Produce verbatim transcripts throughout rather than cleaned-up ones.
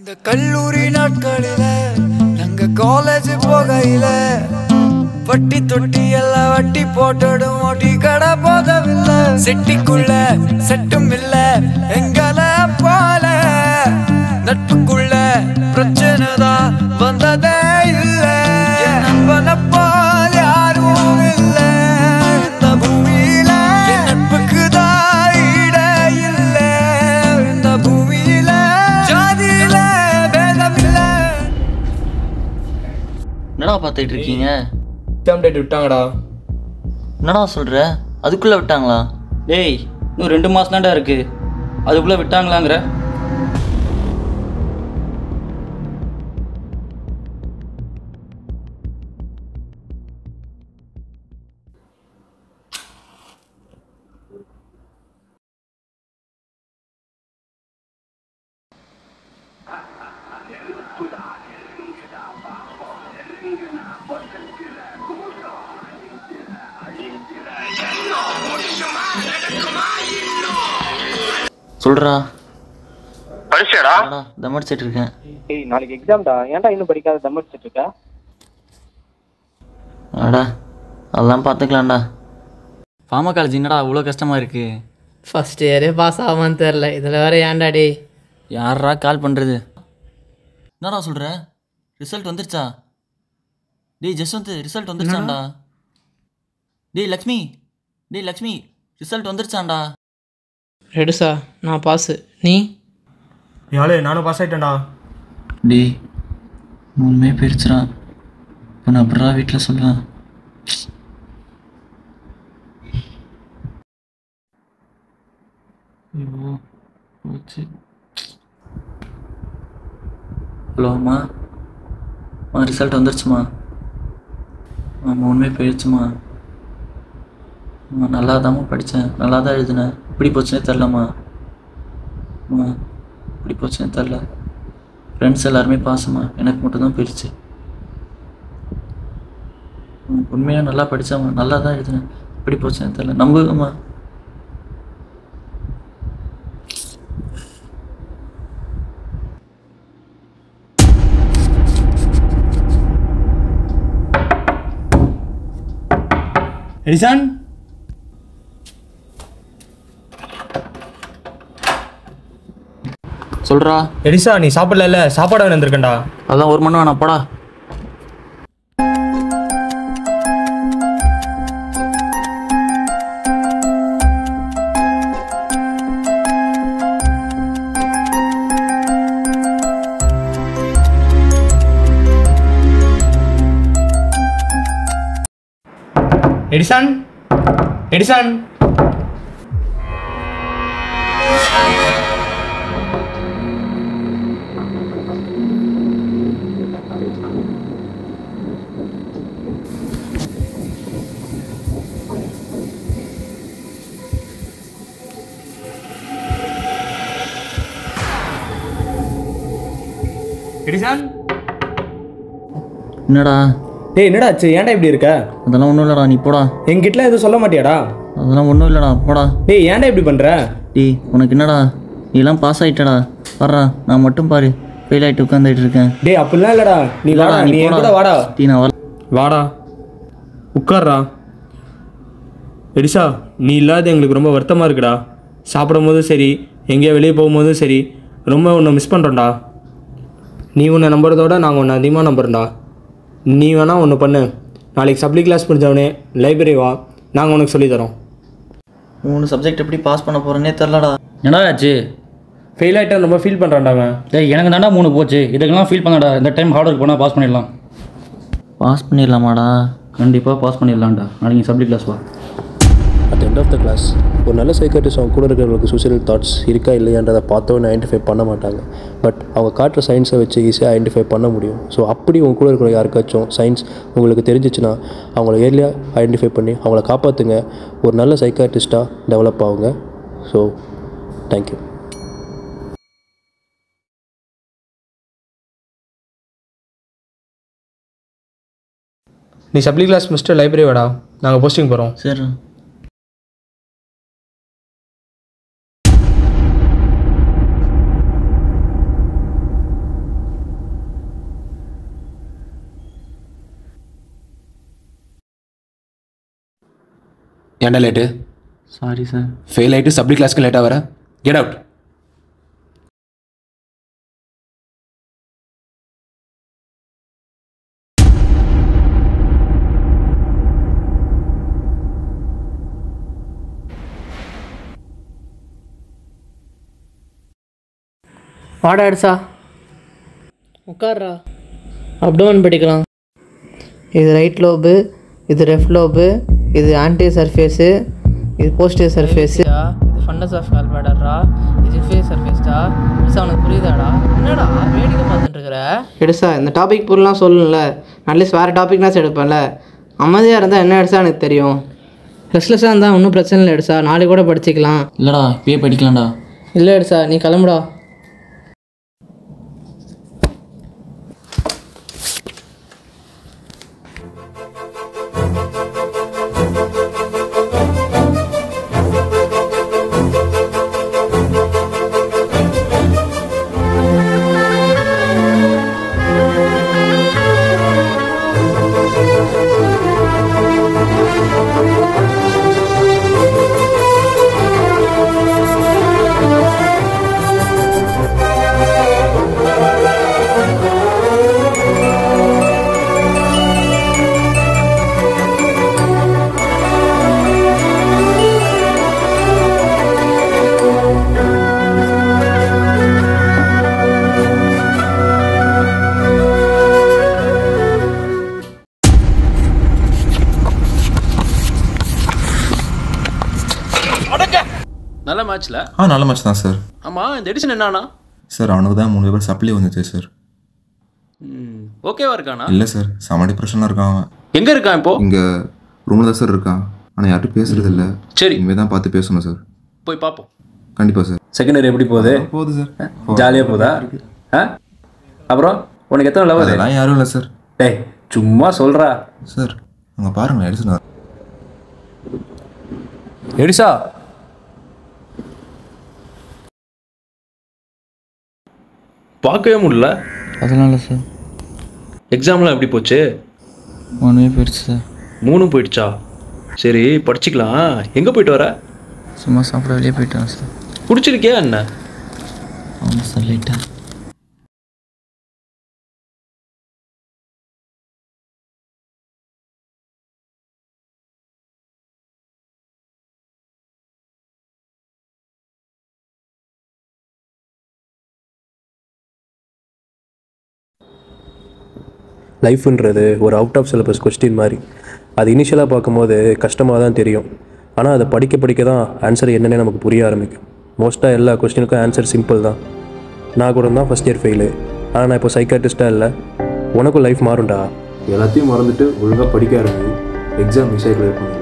அந்த கல்லூரி நாட்களில நாங்க காலேஜ் போகையில வட்டி தொட்டி எல்லாம் வட்டி போட்டடும் ஓட்டி கடை போதவில்லை செட்டிக்குள்ள செட்டும் இல்ல எங்கள போல நட்புக்குள்ள பிரச்சனை தான் வந்ததே இல்ல நண்பனை போல யாரும் இல்ல இந்த பூமியில நட்புக்கு தான் இட இல்ல இந்த பூமியில ஜாதியில பேதம் இல்ல. என்னடா பார்த்துட்டு இருக்கீங்க? எக்ஸாம் டேட் விட்டாங்கடா. என்னடா சொல்கிற? அதுக்குள்ளே விட்டாங்களா? டேய் இன்னும் ரெண்டு மாதம் தான்டா இருக்குது, அதுக்குள்ளே விட்டாங்களாங்கிற? சொல்றா. படிச்சடா? தம் அடிச்சிட்டு இருக்கேன். ஏய் நாளைக்கு எக்ஸாம்டா, ஏன்டா இன்னும் படிக்காத தம் அடிச்சிட்டு இருக்க? அடா அதெல்லாம் பார்த்துக்கலாம்டா. ஃபார்மா காலேஜ் என்னடா இவ்வளோ கஷ்டமாக இருக்கு? ஃபஸ்ட் இயரே பாஸ் ஆகான்னு தெரில, இதில் வேறு ஏன்டா டே? யாரா கால் பண்ணுறது? என்னடா சொல்கிற? ரிசல்ட் வந்துருச்சா? டேய் ஜஸ்வந்த், ரிசல்ட் வந்துருச்சாண்டா. டேய் லக்ஷ்மி, டேய் லக்ஷ்மி, ரிசல்ட் வந்துருச்சாண்டா. ரெடுசா நான் பாஸு, நீ? யாழே நானும் பாஸ் ஆகிட்டேன்டா. டேய் மூணுமே போயிடுச்சுடா. இப்போ நான் அப்படிடா வீட்டில் சொல்லுவேன். ஐயோ போச்சு. ஹலோ அம்மா, அம்மா ரிசல்ட் வந்துருச்சுமா. அம்மா மூணுமே போயிடுச்சுமா. அம்மா நல்லா தான்மா படித்தேன், நல்லா தான் எழுதினேன். இப்படி போச்சுன்னே தெரிலம்மா. அம்மா இப்படி போச்சுன்னே தெரில. ஃப்ரெண்ட்ஸ் எல்லாருமே பாசம்மா, எனக்கு மட்டும்தான் போயிடுச்சு. உண்மையாக நல்லா படித்தாம்மா, நல்லா தான் எழுதினேன். இப்படி போச்சுன்னே தெரில. நம்புங்கம்மா. எடிசன் சொல்கிறா. எடிசா நீ சாப்பிடல, சாப்பாடு வேணும் வந்திருக்கேன்டா. அதான் ஒரு மணி வேணாம் போடா. எடிசன் எடிசன் எடிசன் என்னடா? டேய் என்னடா ஆச்சு, ஏன்டா இப்படி இருக்க? அதெல்லாம் ஒன்றும் இல்லைடா, நீ போடா. என்கிட்ட எதுவும் சொல்ல மாட்டியாடா? அதெல்லாம் ஒன்றும் இல்லைடா, போடா. டேய் ஏன்டா இப்படி பண்ணுற? டேய் உனக்கு என்னடா, நீ எல்லாம் பாஸ் ஆகிட்டடா. வர்றா, நான் மட்டும் பாரு ஃபெயில் ஆகிட்டு உட்காந்துட்டு இருக்கேன். டேய் அப்படிலாம் இல்லைடா, நீ வாடா, நீ என் கூட வாடா. டீ நான் வர வாடா உட்கார்றா. எடிசா நீ இல்லாத எங்களுக்கு ரொம்ப வருத்தமாக இருக்குடா. சாப்பிடும் போதும் சரி, எங்கேயோ வெளியே போகும்போதும் சரி, ரொம்ப உன்னை மிஸ் பண்ணுறோம்டா. நீ உன்னை நம்புறதோட நாங்கள் உன்னை அதிகமாக நம்புறோம்டா. நீ வேணால் ஒன்று பண்ணு, நாளைக்கு சப்ளி கிளாஸ் முடிஞ்சவனே லைப்ரரி வா, நாங்கள் உனக்கு சொல்லித்தரோம். மூணு சப்ஜெக்ட் எப்படி பாஸ் பண்ண போகிறேன்னே தெரிலடா. என்னடா ஆச்சு? ஃபெயில் ஆகிட்டா ரொம்ப ஃபீல் பண்ணுறான்டா அவன். டேய் எனக்கு தாண்டா மூணு போச்சு, இதுக்கெல்லாம் ஃபீல் பண்ணடா. இந்த டைம் ஹார்ட் ஒர்க் பண்ணால் பாஸ் பண்ணிடலாம். பாஸ் பண்ணிடலாமாடா? கண்டிப்பாக பாஸ் பண்ணிடலாம்டா. நாளைக்கு சப்ளி கிளாஸ் வா. At end of the class ஒரு நல்ல சைக்காட்ரிஸ்ட் அவங்க கூட இருக்கிறவங்களுக்கு சூசைடல் தாட்ஸ் இருக்கா இல்லையான்றதை பார்த்தோன்னு ஐடென்டிஃபை பண்ண மாட்டாங்க. பட் அவங்க காட்டுற சயின்ஸை வச்சு ஈஸியாக ஐடென்டிஃபை பண்ண முடியும். ஸோ அப்படி உங்க கூட இருக்கிற யாருக்காச்சும் சயின்ஸ் உங்களுக்கு தெரிஞ்சிச்சுன்னா அவங்கள ஏர்லியாக ஐடென்டிஃபை பண்ணி அவங்கள காப்பாற்றுங்க. ஒரு நல்ல சைக்காட்ரிஸ்ட்டாக டெவலப் ஆகுங்க. So thank you. நீ சப்ளி கிளாஸ் முடிச்சுட்டு லைப்ரரி வாடா, நாங்கள் போஸ்டிங் போகிறோம். சரி. ஏன்டா லேட்டு? Sorry sir. ஃபெயில் ஆகிட்டு சப்ளி கிளாஸ்க்கு லேட்டாக வர. Get out. வாடா எடுசா, உட்கார்றா. அப்டோமன் படிக்கலாம். இது ரைட் லோபு, இது லெஃப்ட் லோபு, இது ஆன்டி சர்ஃபேஸு, இது போஸ்டிவ் சர்ஃபேஸு, இது ஃபண்டஸ் ஆஃப் கால்பேடர்ரா, இது ஃபேஸ் சர்ஃபேஸ்டா. எடுசா உனக்கு புரியுதாடா? என்னடா வேடிக்கை பார்த்துட்டு இருக்கிற? எடுசா இந்த டாபிக் பொருள்லாம் சொல்லணும்ல, அட்லீஸ்ட் வேறு டாபிக்னாச்சும் எடுப்பேன்ல. அமைதியாக இருந்தால் என்ன எடுசா எனக்கு தெரியும். ரெஸ்ட்லெஸ்ஸாக இருந்தால் ஒன்றும் பிரச்சனை இல்லை எடுசா, நாளைக்கு கூட படிச்சிக்கலாம். இல்லைடா இப்பயே படிக்கலாம்டா. இல்லை எடுசா நீ கிளம்புடா. நல்ல மேட்ச்ல? ஆ நல்ல மேட்ச் தான் சார். ஆமாம், இந்த எடிஷன் என்னன்னா சார் அவனுக்கு தான் மூணு பேர் சப்ளை வந்துச்சு சார். ம் ஓகேவா இருக்கானா? இல்லை சார், செம டிப்ரெஷனாக இருக்கான் அவன். எங்கே இருக்கான் இப்போ? இங்கே ரூமில் தான் சார் இருக்கான். ஆனால் யார்ட்டும் பேசுறது இல்லை. சரி, இனிமேல் தான் பார்த்து பேசணும் சார். போய் பார்ப்போம். கண்டிப்பாக சார். செகண்ட் இயர் எப்படி போகுது? போகுது சார். ஜாலியாக போதா? ஆ அப்புறம் உனக்கு எத்தனை லவர்? அதெல்லாம் யாரும் இல்லை சார். டேய் சும்மா சொல்கிறா சார். அங்கே பாருங்கள் எடிசன். எடிசா பார்க்கவே முடியல. அதனால சார். எக்ஸாம்லாம் எப்படி போச்சு? ஒன்றுமே போயிடுச்சு சார். மூணும் போயிடுச்சா? சரி படிச்சுக்கலாம். எங்கே போயிட்டு வர? சும்மா சாப்பிட வெளியே போயிட்டேன் சார். பிடிச்சிருக்கியா என்ன? ஆமாம் சார், லைட்டாக. லைஃப்ன்றது ஒரு அவுட் ஆஃப் சிலபஸ் கொஸ்டின் மாதிரி. அது இனிஷியலாக பார்க்கும்போது கஷ்டமாக தான் தெரியும். ஆனால் அதை படிக்க படிக்க தான் ஆன்சர் என்னென்னே நமக்கு புரிய ஆரம்பிக்கும். மோஸ்ட்டாக எல்லா கொஸ்டினுக்கும் ஆன்சர் சிம்பிள் தான். நான் கூட தான் ஃபஸ்ட் இயர் ஃபெயிலு. ஆனால் நான் இப்போ சைக்காட்ரிஸ்ட்டாக இல்லை. உனக்கும் லைஃப் மாறும்டா. எல்லாத்தையும் மறந்துட்டு ஒழுங்காக படிக்க ஆரம்பி. எக்ஸாம் ஈஸியாக கிளியர் பண்ணு.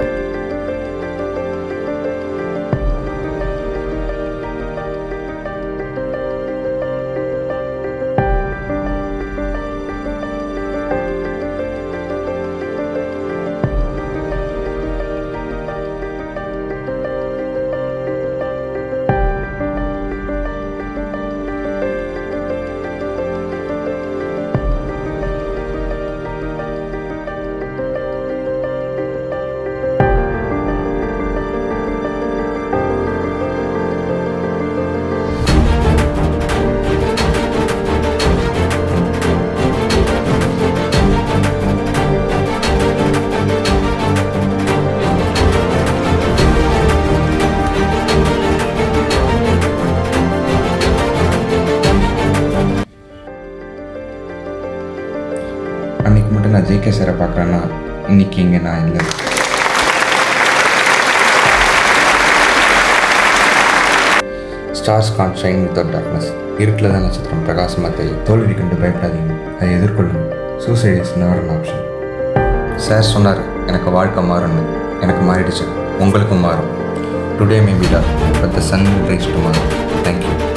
அன்றைக்கி மட்டும் நான் ஜேகே சாரை பார்க்குறேன்னா இன்றைக்கி இங்கே நான் இல்லை. Stars can shine without darkness. இருட்டில் தான் நட்சத்திரம் பிரகாசமாக தெரியும். தோல்வி கண்டு பயப்படாதீங்க, அதை எதிர்கொள்ளணும். Suicide is never an option. Sir சொன்னார் எனக்கு வாழ்க்கை மாறும்னு. எனக்கு மாறிடுச்சு, உங்களுக்கும் மாறும். Today may be dark but the sun will rise tomorrow. Thank you.